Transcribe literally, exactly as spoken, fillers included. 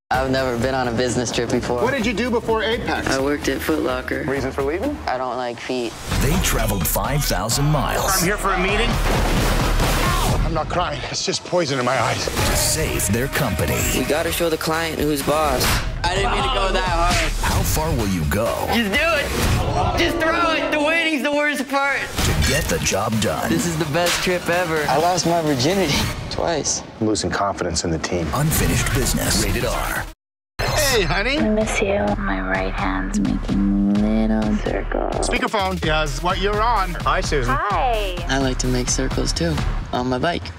I've never been on a business trip before. What did you do before Apex? I worked at Foot Locker. Reason for leaving? I don't like feet. They traveled five thousand miles. I'm here for a meeting. I'm not crying. It's just poison in my eyes. To save their company. We gotta show the client who's boss. I didn't mean to go that hard. How far will you go? Just do it. Just throw it. The waiting's the worst part. To get the job done. This is the best trip ever. I lost my virginity twice. I'm losing confidence in the team. Unfinished Business. Rated R. Hey, honey. I miss you. My right hand's making little circles. Speakerphone. Yes, what you're on. Hi, Susan. Hi. I like to make circles too, on my bike.